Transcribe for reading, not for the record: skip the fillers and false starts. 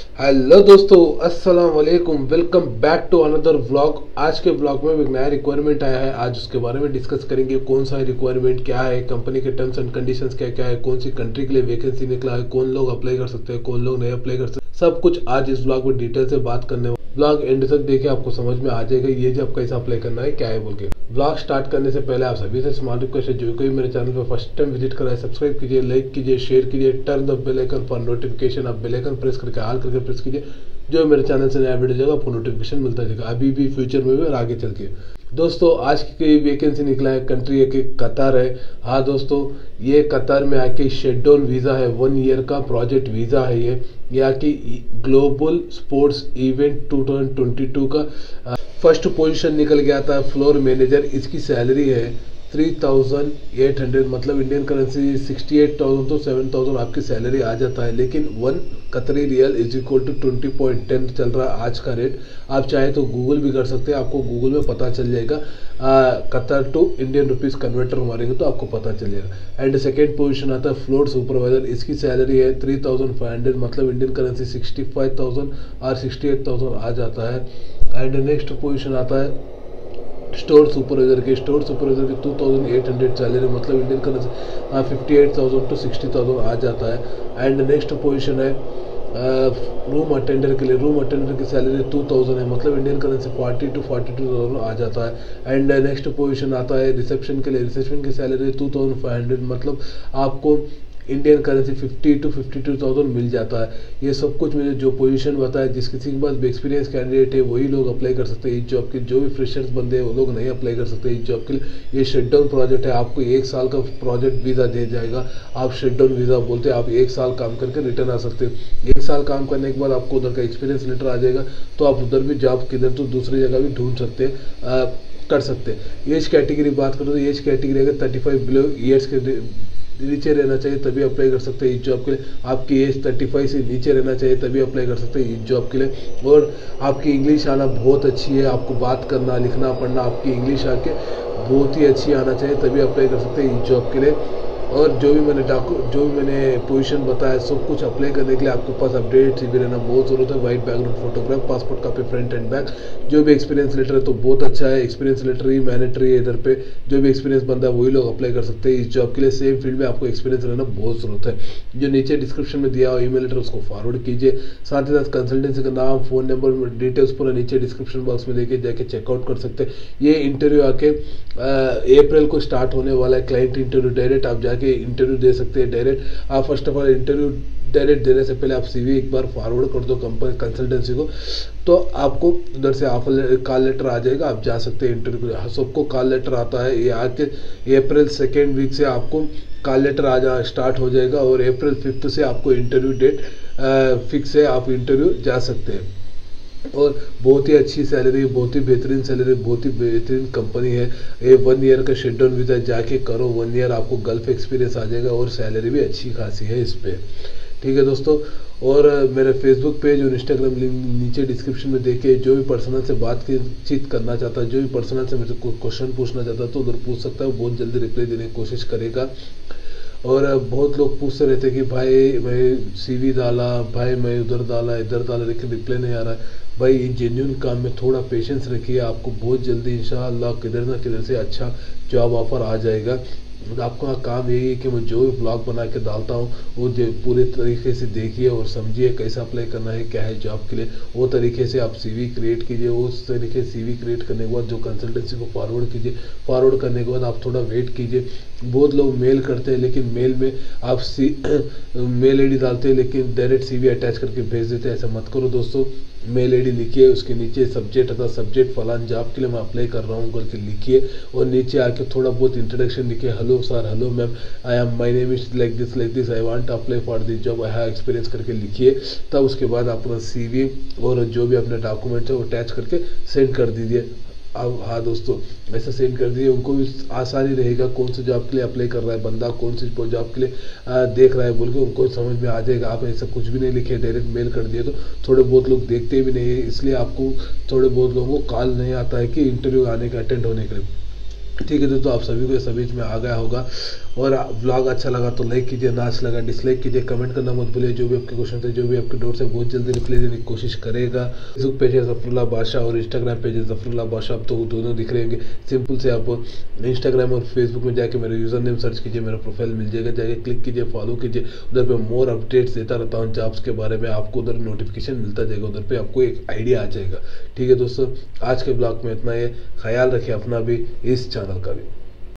Hello दोस्तों, अस्सलाम वालेकुम। Welcome back to another vlog. आज के व्लॉग में एक नया रिक्वायरमेंट आया है। आज उसके बारे में डिस्कस करेंगे। कौन सा है रिक्वायरमेंट, क्या है, कंपनी के टर्म्स एंड कंडीशंस क्या क्या है, कौन सी कंट्री के लिए वैकेंसी निकला है, कौन लोग अप्लाई कर सकते हैं, कौन लोग नहीं अप्लाई कर सकते, सब कुछ आज इस व्लॉग में डिटेल से बात करने। व्लॉग एंड तक देखिए, आपको समझ में आ जाएगा ये जो आप कैसे अप्लाई करना है, क्या है बोल के। व्लॉग स्टार्ट करने से पहले आप सभी से स्मॉल रिक्वेस्ट है, जो कोई मेरे चैनल पर फर्स्ट टाइम विजिट कर रहा है, सब्सक्राइब कीजिए, लाइक कीजिए, शेयर कीजिए, turn the bell icon for notification. आप बेल आइकन प्रेस करके ऑल करके प्रेस कीजिए, जो मेरे चैनल से नया वीडियो जाएगा आपको नोटिफिकेशन मिलता जाएगा, अभी भी फ्यूचर में भी और आगे चल के। दोस्तों, आज की वैकेंसी निकला है, कंट्री है कि कतर है। हाँ दोस्तों, ये कतर में आके शेड्यूल वीज़ा है, 1 ईयर का प्रोजेक्ट वीज़ा है। ये यहाँ की ग्लोबल स्पोर्ट्स इवेंट 2022 का फर्स्ट पोजीशन निकल गया था, फ्लोर मैनेजर। इसकी सैलरी है 3800, मतलब इंडियन करेंसी 68,000 तो 7,000 आपकी सैलरी आ जाता है। लेकिन 1 कतरी रियल इज इक्वल टू 20.10 चल रहा है आज का रेट। आप चाहे तो गूगल भी कर सकते हैं, आपको गूगल में पता चल जाएगा। Qatar to Indian rupees converter मारेंगे तो आपको पता चल जाएगा। एंड सेकेंड पोजीशन आता है फ्लोर सुपरवाइजर। इसकी सैलरी है 3,500, मतलब इंडियन करेंसी 65,000 और 68,000 आ जाता है। एंड नेक्स्ट पोजीशन आता है स्टोर सुपरवाइजर की 2,800 सैलरी, मतलब इंडियन करेंसी 58,000 टू 60,000 आ जाता है। एंड नेक्स्ट पोजीशन है रूम अटेंडर के लिए। रूम अटेंडर की सैलरी 2,000 है, मतलब इंडियन करेंसी 40 टू 42,000 आ जाता है। एंड नेक्स्ट पोजीशन आता है रिसेप्शन के लिए। रिसेप्शन की सैलरी 2,500, मतलब आपको इंडियन करेंसी 50 टू 52,000 मिल जाता है। ये सब कुछ मैंने जो पोजीशन बताया, जिस किसी के पास भी एक्सपीरियंस कैंडिडेट है वही लोग अप्लाई कर सकते हैं इस जॉब के। जो भी फ्रेशर्स बंदे हैं वो लोग नहीं अप्लाई कर सकते इस जॉब के लिए। ये शटडाउन प्रोजेक्ट है, आपको 1 साल का प्रोजेक्ट वीज़ा दे जाएगा। आप शटडाउन वीज़ा बोलते हैं, आप 1 साल काम करके रिटर्न आ सकते हैं। 1 साल काम करने के बाद आपको उधर का एक्सपीरियंस लेटर आ जाएगा, तो आप उधर भी जॉब किधर तो दूसरी जगह भी ढूंढ सकते हैं, कर सकते हैं। एज कैटेगरी बात करो तो एज कैटेगरी अगर 35 बिलो ईयर्स के नीचे रहना चाहिए तभी अप्लाई कर सकते हैं इस जॉब के लिए। आपकी एज 35 से नीचे रहना चाहिए तभी अप्लाई कर सकते हैं इस जॉब के लिए। और आपकी इंग्लिश आना बहुत अच्छी है, आपको बात करना, लिखना, पढ़ना, आपकी इंग्लिश आके बहुत ही अच्छी आना चाहिए तभी अप्लाई कर सकते हैं इस जॉब के लिए। और जो भी मैंने पोजीशन बताया, सब कुछ अप्लाई करने के लिए आपके पास अपडेट CV रहना बहुत ज़रूरत है। White background photograph, passport copy front and back, जो भी एक्सपीरियंस लेटर है तो बहुत अच्छा है। एक्सपीरियंस लेटर ही मैंडेटरी है इधर पे। जो भी एक्सपीरियंस बंदा है वही लोग अप्लाई कर सकते हैं इस जॉब के लिए। सेम फील्ड में आपको एक्सपीरियंस रहना बहुत ज़रूरत है। जो नीचे डिस्क्रिप्शन में दिया हुआ ईमेल लेटर उसको फॉरवर्ड कीजिए। साथ ही साथ कंसल्टेंसी का नाम, फ़ोन नंबर, डिटेल्स पूरा नीचे डिस्क्रिप्शन बॉक्स में लेके जाके चेकआउट कर सकते हैं। ये इंटरव्यू आके अप्रैल को स्टार्ट होने वाला है। क्लाइंट इंटरव्यू डायरेक्ट आप जाके इंटरव्यू दे सकते हैं डायरेक्ट। आप first of all interview direct देने से पहले आप CV एक बार फॉरवर्ड कर दो कंपनी कंसल्टेंसी को, तो आपको उधर से ऑफर कॉल लेटर आ जाएगा, आप जा सकते हैं इंटरव्यू। सबको कॉल लेटर आता है। ये आके अप्रैल 2nd वीक से आपको कॉल लेटर स्टार्ट हो जाएगा और अप्रैल 5 से आपको इंटरव्यू डेट फिक्स है, आप इंटरव्यू जा सकते हैं। और बहुत ही अच्छी सैलरी, बहुत ही बेहतरीन सैलरी, बहुत ही बेहतरीन कंपनी है। ये 1 ईयर का शेड्यूल वीज़ा जाके करो, 1 ईयर आपको गल्फ एक्सपीरियंस आ जाएगा और सैलरी भी अच्छी खासी है इस पर। ठीक है दोस्तों, और मेरे फेसबुक पेज और इंस्टाग्राम लिंक नीचे डिस्क्रिप्शन में देखिए। जो भी पर्सनल से बातचीत करना चाहता है, जो भी पर्सनल से मेरे को क्वेश्चन पूछना चाहता है तो उधर पूछ सकता है, वो बहुत जल्दी रिप्लाई देने की कोशिश करेगा। और बहुत लोग पूछते रहते हैं कि भाई मैं CV डाला, भाई मैं उधर डाला, इधर डाला, लेकिन रिप्लाई नहीं आ रहा है। भाई ये जेन्युइन काम में थोड़ा पेशेंस रखिए, आपको बहुत जल्दी इंशाअल्लाह किधर ना किधर से अच्छा जॉब ऑफर आ जाएगा। आपका काम यही है कि मैं जो भी ब्लॉग बना के डालता हूँ वो पूरे तरीके से देखिए और समझिए कैसे अप्लाई करना है, क्या है जॉब के लिए। वो तरीके से आप CV क्रिएट कीजिए। उस तरीके से CV क्रिएट करने के बाद जो कंसल्टेंसी को फॉरवर्ड कीजिए। फॉरवर्ड करने के बाद आप थोड़ा वेट कीजिए। बहुत लोग मेल करते हैं, लेकिन मेल में आप मेल ID डालते हैं लेकिन डायरेक्ट CV अटैच करके भेज देते हैं। ऐसा मत करो दोस्तों। मेल ID लिखिए, उसके नीचे सब्जेक्ट अथा सब्जेक्ट फलान जॉब के लिए मैं अप्लाई कर रहा हूँ करके लिखिए, और नीचे आके थोड़ा बहुत इंट्रोडक्शन लिखिए। Hello sir, hello ma'am, I am my name is like this, I want to apply for this job, I have experience करके लिखिए। तब उसके बाद अपना CV और जो भी अपने डॉक्यूमेंट है वो अटैच करके सेंड कर दीजिए। अब हाँ दोस्तों, ऐसा सेंड कर दीजिए, उनको भी आसानी रहेगा कौन से जॉब के लिए अप्लाई कर रहा है बंदा, कौन सी जॉब के लिए देख रहा है बोल के उनको समझ में आ जाएगा। आप ऐसा कुछ भी नहीं लिखे, डायरेक्ट मेल कर दिए तो थोड़े बहुत लोग देखते भी नहीं है, इसलिए आपको थोड़े बहुत लोगों को कॉल नहीं आता है कि इंटरव्यू आने का, अटेंड होने के लिए। ठीक है दोस्तों, आप सभी को सभी में आ गया होगा। और ब्लॉग अच्छा लगा तो लाइक कीजिए, ना अच्छा लगा डिसलाइक कीजिए, कमेंट करना मत भूलिए। जो भी आपके क्वेश्चन थे, जो भी आपके डाउट्स है, बहुत जल्दी रिप्लाई देने की कोशिश करेगा। फेसबुक पेज है ज़फरुल्लाह बादशाह और इंस्टाग्राम पेज है ज़फरुल्लाह बादशाह, आप तो दोनों दिख रहे होंगे। सिंपल से आप इंस्टाग्राम और फेसबुक में जाके मेरा यूज़र नेम सर्च कीजिए, मेरा प्रोफाइल मिल जाएगा, जाके क्लिक कीजिए, फॉलो कीजिए। उधर पे मोर अपडेट्स देता रहता हूँ जॉब्स के बारे में, आपको उधर नोटिफिकेशन मिलता जाएगा, उधर पे आपको एक आइडिया आ जाएगा। ठीक है दोस्तों, आज के ब्लॉग में इतना ही। ख्याल रखिए अपना भी, इस चैनल का भी।